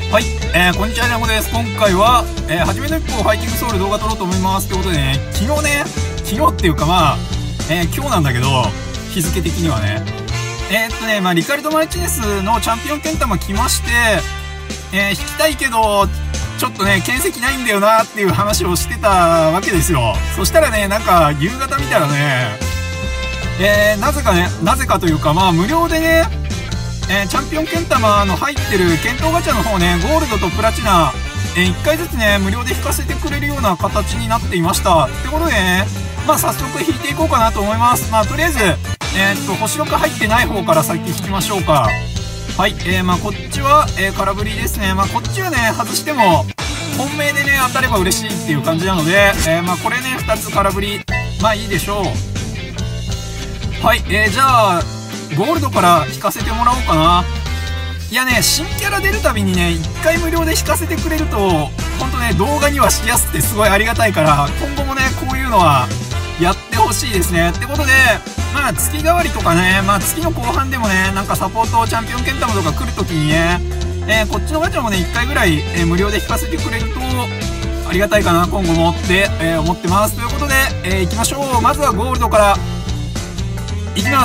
はい、こんにちは、ヤモです。今回は、初めの一歩ファイティングソウル動画撮ろうと思います。ということでね、昨日っていうか今日なんだけど、日付的にはね。リカルド・マルチネスのチャンピオンケンタマ来まして、引きたいけど、ちょっとね、剣跡ないんだよなっていう話をしてたわけですよ。そしたらね、なんか、夕方見たらね、なぜかというか、無料でね、チャンピオンケンタマの入ってる検討ガチャの方ね、ゴールドとプラチナ、1回ずつね、無料で引かせてくれるような形になっていました。ってことでね、早速引いていこうかなと思います。とりあえず、星6入ってない方から先引きましょうか。はい、こっちは、空振りですね。こっちはね、外しても、本命でね、当たれば嬉しいっていう感じなので、これね、2つ空振り、いいでしょう。はい、じゃあ、ゴールドから引かせてもらおうかな。いやね、新キャラ出るたびにね、1回無料で引かせてくれると、ほんとね、動画にはしやすくてすごいありがたいから、今後もね、こういうのはやってほしいですね。ってことで、月替わりとかね、月の後半でもね、なんかサポートチャンピオンケンタマとか来るときにね、こっちのガチャもね、1回ぐらい、無料で引かせてくれると、ありがたいかな、今後もって、思ってます。ということで、行きましょう。まずはゴールドから、行きます。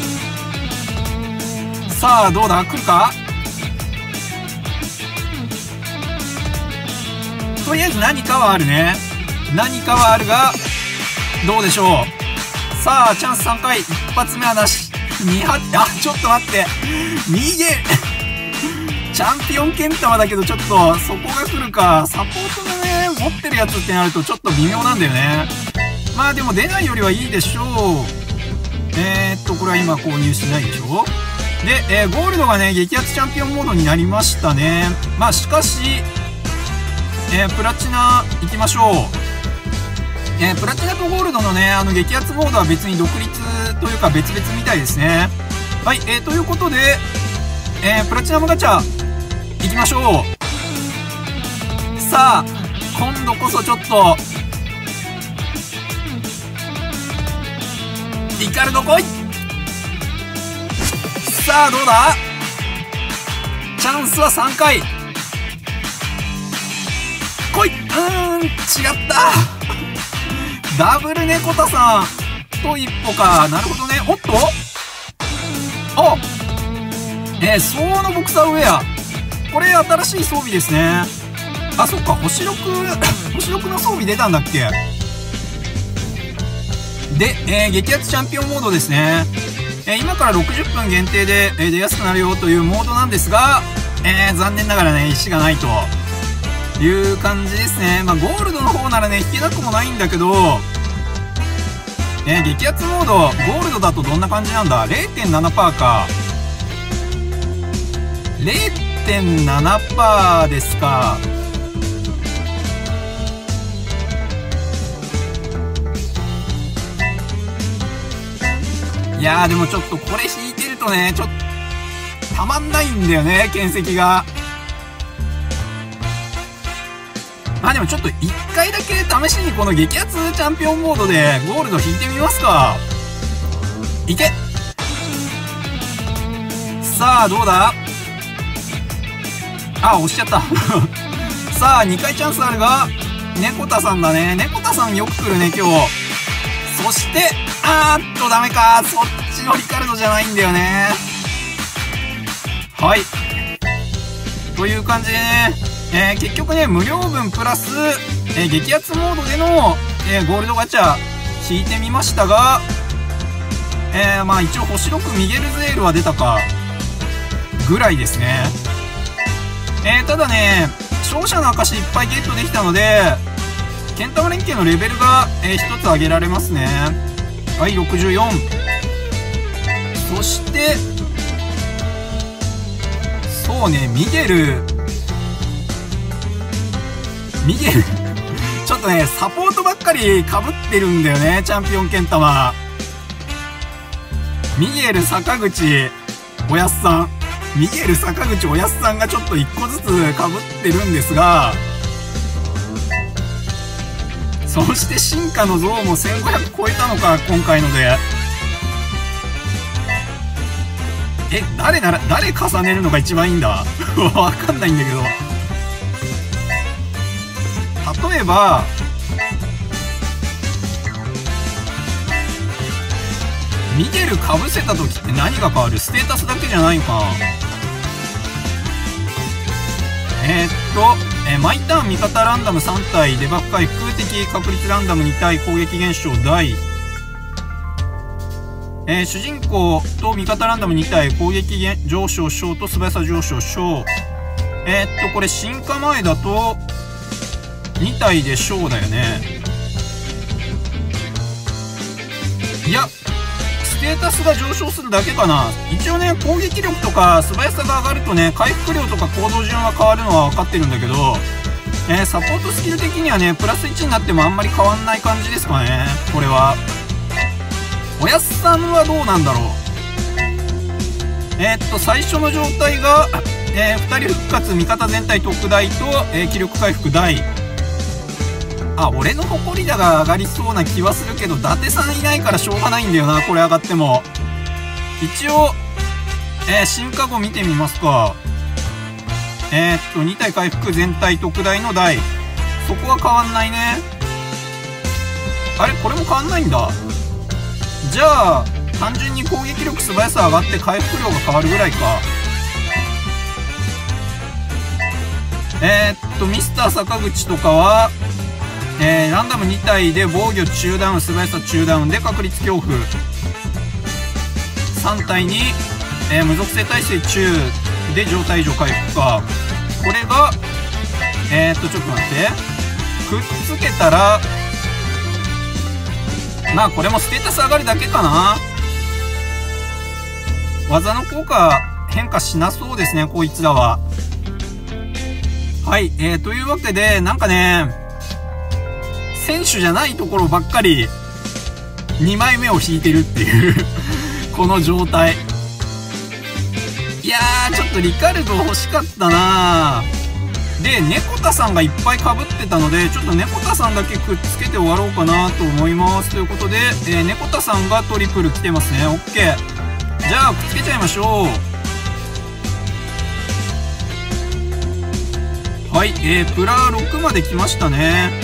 さあ、どうだ？来るか？とりあえず何かはあるね。何かはあるが、どうでしょう。さあ、チャンス3回。一発目はなし。ちょっと待って。チャンピオンケンタマだけど、ちょっと、そこが来るか。サポートでね、持ってるやつってなるとちょっと微妙なんだよね。でも出ないよりはいいでしょう。これは今購入しないでしょ。で、ゴールドがね、激アツチャンピオンモードになりましたね。しかし、プラチナ行きましょう。プラチナとゴールドのね、激アツモードは別に独立というか別々みたいですね。はい、ということで、プラチナムガチャ、行きましょう。さあ、今度こそちょっと、リカルド来い！さあ、どうだ？チャンスは3回。来い！違った。ダブルネコタさんと一歩か。なるほどね。おっと？相応のボクサーウェア。これ新しい装備ですね。あ、そっか。星6の装備出たんだっけ？で、激アツチャンピオンモードですね。今から60分限定で、出やすくなるよというモードなんですが、残念ながらね、石がないという感じですね。ゴールドの方ならね、引けなくもないんだけど、激アツモード、ゴールドだとどんな感じなんだ？ 0.7% か。0.7% ですか。いやー、でもちょっとこれ引いてるとね、ちょっとたまんないんだよね、剣跡が。でもちょっと一回だけ試しにこの激アツチャンピオンモードでゴールド引いてみますか。いけ！さあ、どうだ？押しちゃった。さあ、2回チャンスあるが、猫田さんだね。猫田さんよく来るね、今日。そして、ダメか。そっちのリカルドじゃないんだよね。はい。という感じでね、結局ね、無料分プラス、激アツモードでの、ゴールドガチャ引いてみましたが、一応星6ミゲルズエールは出たか、ぐらいですね。ただね、勝者の証いっぱいゲットできたので、ケンタマ連携のレベルが、1つ上げられますね。はい、64。そして、そうね、ミゲル。ちょっとね、サポートばっかり被ってるんだよね、チャンピオンケンタマ。ミゲル、坂口、おやすさん。ミゲル、坂口、おやすさんがちょっと1個ずつ被ってるんですが、そして進化の像も1500超えたのか、今回ので。 誰重ねるのが一番いいんだわかんないんだけど。例えば、ミゲル被せた時って何が変わる？ステータスだけじゃないかな。毎ターン味方ランダム3体、デバフ回復、敵確率ランダム2体、攻撃減少大。主人公と味方ランダム2体、攻撃上昇小と素早さ上昇小。これ進化前だと、2体で小だよね。いや、ステータスが上昇するだけかな。一応ね、攻撃力とか素早さが上がるとね、回復量とか行動順は変わるのは分かってるんだけど、サポートスキル的にはね、プラス1になってもあんまり変わんない感じですかね、これは。おやすさんはどうなんだろう。最初の状態が、2人復活、味方全体特大と、気力回復大。あ、俺の誇りだが上がりそうな気はするけど、伊達さんいないからしょうがないんだよな、これ上がっても。一応、進化後見てみますか。2体回復、全体特大の大。そこは変わんないね。あれこれも変わんないんだ。じゃあ、単純に攻撃力素早さ上がって回復量が変わるぐらいか。ミスター坂口とかは、ランダム2体で防御中ダウン、素早さ中ダウンで確率恐怖。3体に、無属性耐性中で状態異常回復か。これが、ちょっと待って。くっつけたら、まあこれもステータス上がるだけかな。技の効果変化しなそうですね、こいつらは。はい、というわけで、なんかね、選手じゃないところばっかり2枚目を引いてるっていうこの状態。いやー、ちょっとリカルド欲しかったなー。で、猫田さんがいっぱい被ってたので、ちょっと猫田さんだけくっつけて終わろうかなと思います。ということで、猫田さんがトリプル来てますね。OK。じゃあ、くっつけちゃいましょう。はい、プラ6まで来ましたね。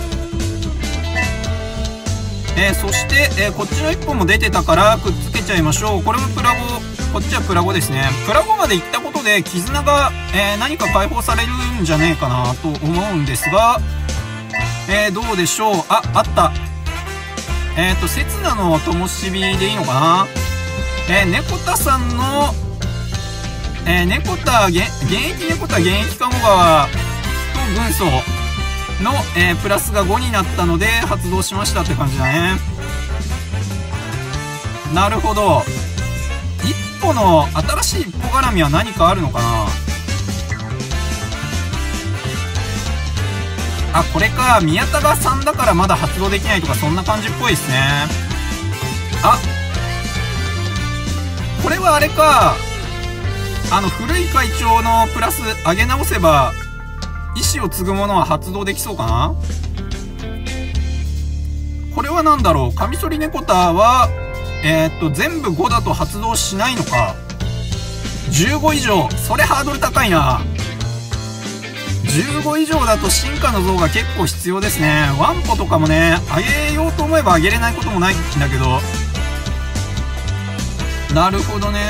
そして、こっちの1本も出てたからくっつけちゃいましょう。これもプラ5、こっちはプラ5ですね。プラ5まで行ったことで絆が、何か解放されるんじゃねえかなと思うんですが、どうでしょう。あった。刹那の灯火でいいのかな。猫田さんの、猫田、現役猫田現役看護川と軍曹の、プラスが5になったので発動しましたって感じだね。なるほど。一歩の新しい一歩絡みは何かあるのかな。あ、これか。宮田が3だからまだ発動できないとかそんな感じっぽいですね。あ、これはあれか。古い会長のプラス上げ直せば意志を継ぐものは発動できそうかな。これは何だろう。カミソリネコタは全部5だと発動しないのか。15以上。それハードル高いな。15以上だと進化の像が結構必要ですね。ワンポとかもね、上げようと思えば上げれないこともないんだけど。なるほどね。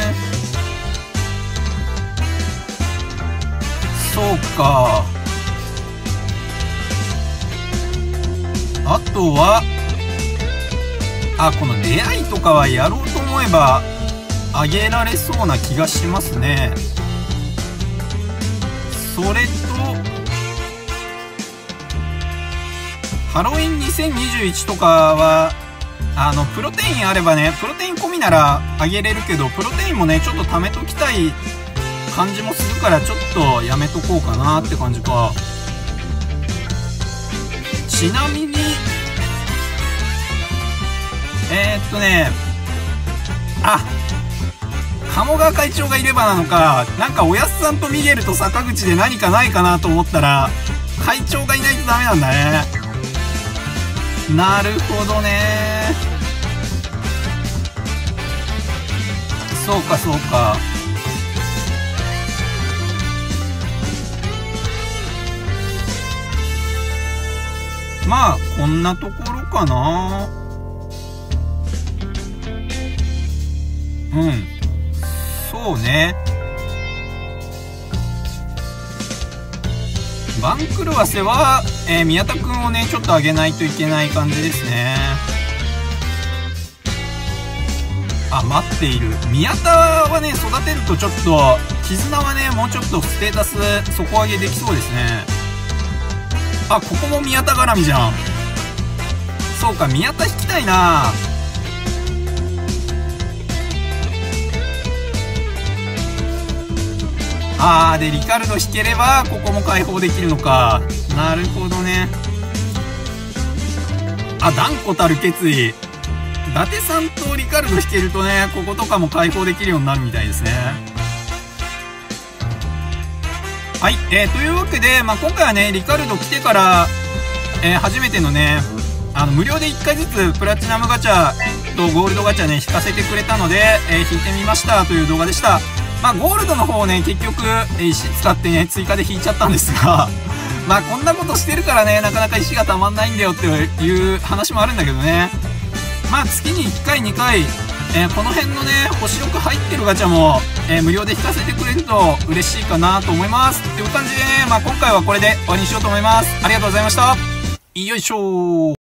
そうか。あとは、この出会いとかはやろうと思えば上げられそうな気がしますね。それと、ハロウィン2021とかは、プロテインあればね、プロテイン込みなら上げれるけど、プロテインもね、ちょっと貯めときたい感じもするから、ちょっとやめとこうかなって感じか。ちなみに、鴨川会長がいればなのか、なんかおやすさんとミゲルと坂口で何かないかなと思ったら、会長がいないとダメなんだね。なるほどね。そうかそうか。 まあ、こんなところかな。うん。そうね。番狂わせは、宮田くんをね、ちょっと上げないといけない感じですね。あ、待っている。宮田はね、育てるとちょっと、絆はね、もうちょっとステータス底上げできそうですね。あ、ここも宮田絡みじゃん。そうか、宮田引きたいな。あー、で、リカルド引ければ、ここも解放できるのか。なるほどね。あ、断固たる決意。伊達さんとリカルド引けるとね、こことかも解放できるようになるみたいですね。はい、というわけで、まあ、今回はね、リカルド来てから、初めてのね、無料で1回ずつプラチナムガチャとゴールドガチャね、引かせてくれたので、引いてみましたという動画でした。まあ、ゴールドの方をね、結局、石使ってね、追加で引いちゃったんですが、まあ、こんなことしてるからね、なかなか石がたまんないんだよっていう話もあるんだけどね。まあ、月に1回、2回、この辺のね、星6入ってるガチャも、無料で引かせてくれると嬉しいかなと思います。という感じでね、まあ、今回はこれで終わりにしようと思います。ありがとうございました。よいしょー。